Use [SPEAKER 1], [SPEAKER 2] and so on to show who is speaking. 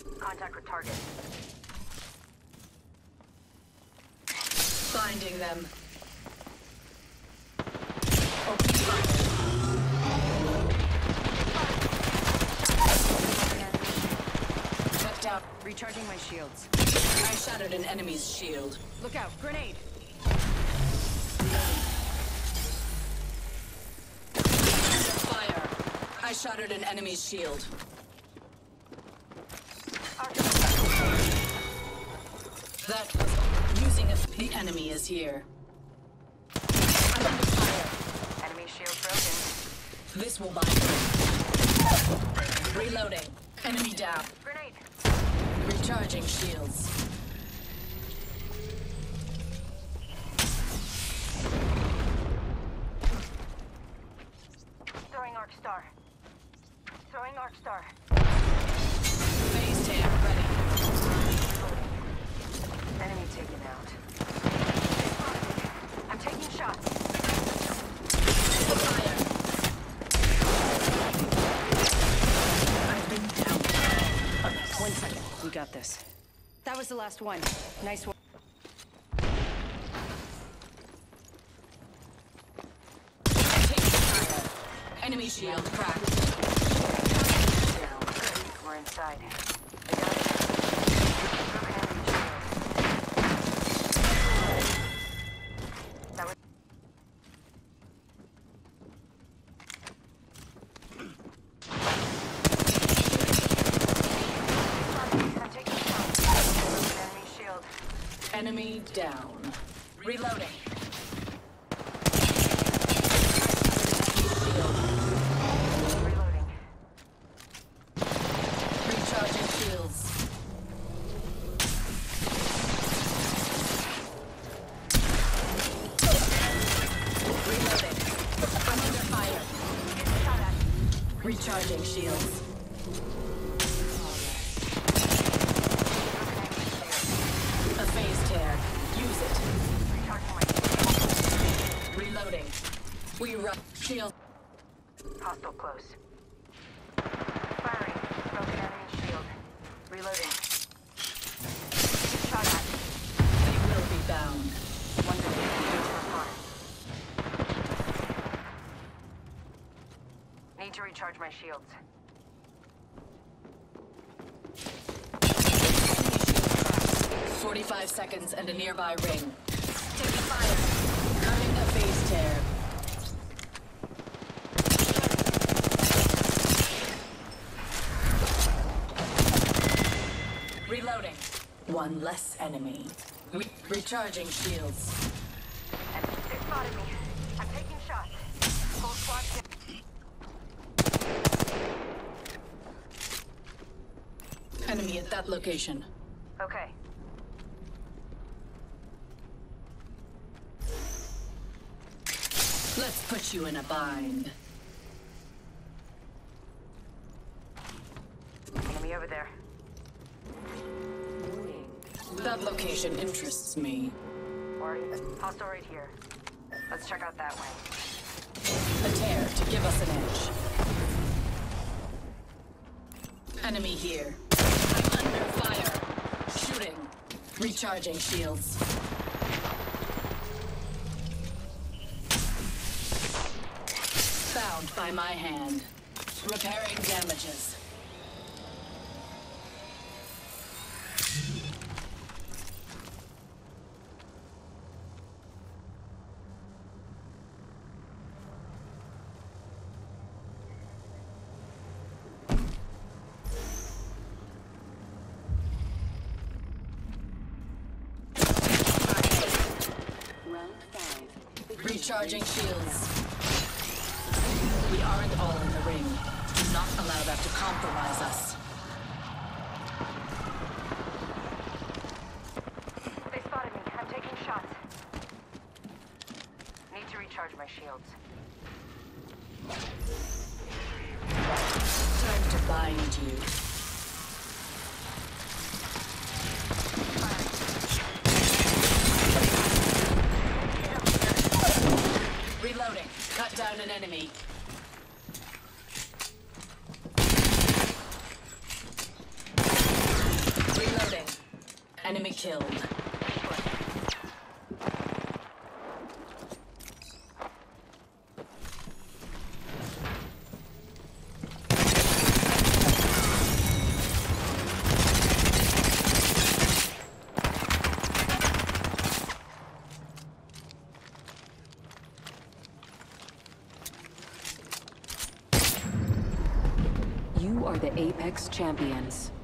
[SPEAKER 1] Contact with target.
[SPEAKER 2] Finding them. Open fire. Checked out.
[SPEAKER 1] Recharging my shields.
[SPEAKER 2] I shattered an enemy's shield.
[SPEAKER 1] Look out, grenade!
[SPEAKER 2] Fire. I shattered an enemy's shield. That was using the enemy is here. I'm under fire.
[SPEAKER 1] Enemy shield broken.
[SPEAKER 2] This will buy me. Reloading. Enemy down.
[SPEAKER 1] Grenade!
[SPEAKER 2] Recharging shields.
[SPEAKER 1] Throwing Arc Star. Throwing Arc Star.
[SPEAKER 2] Phase tank ready.
[SPEAKER 1] Enemy taken out. I'm taking shots.
[SPEAKER 2] Fire. I've been down.
[SPEAKER 1] 1 second. We got this. That was the last one. Nice one.
[SPEAKER 2] Taking fire. Enemy shield cracked.
[SPEAKER 1] We're inside. I got it. Broken enemy shield. That was... I'm taking shots. Broken enemy shield.
[SPEAKER 2] Enemy down. Reloading.
[SPEAKER 1] Reloading.
[SPEAKER 2] Recharging shields. Reloading. I'm under fire.
[SPEAKER 1] Shot at.
[SPEAKER 2] Recharging shields. A phase tear. Use it.
[SPEAKER 1] Recharging my shield.
[SPEAKER 2] Reloading. We run. Shield.
[SPEAKER 1] Hostile close. Firing. Broken enemy shield. Reloading. Shot at.
[SPEAKER 2] They will be bound.
[SPEAKER 1] One Need to recharge my shields.
[SPEAKER 2] 45 seconds and a nearby ring. Taking fire. Cutting a phase tear. Reloading. One less enemy. Recharging shields.
[SPEAKER 1] And they spotted me. I'm taking shots. Whole squad.
[SPEAKER 2] Enemy at that location.
[SPEAKER 1] Okay.
[SPEAKER 2] Let's put you in a bind.
[SPEAKER 1] Enemy over there.
[SPEAKER 2] That location interests me.
[SPEAKER 1] Already. Hostile right here. Let's check out that way.
[SPEAKER 2] A tear to give us an edge. Enemy here. I'm under fire. Shooting. Recharging shields. Found by my hand. Repairing damages. Recharging shields. We aren't all in the ring. Do not allow that to compromise us.
[SPEAKER 1] They spotted me. I'm taking shots. Need to recharge my shields.
[SPEAKER 2] Time to bind you. Reloading. Cut down an enemy. Enemy killed.
[SPEAKER 1] You are the Apex champions.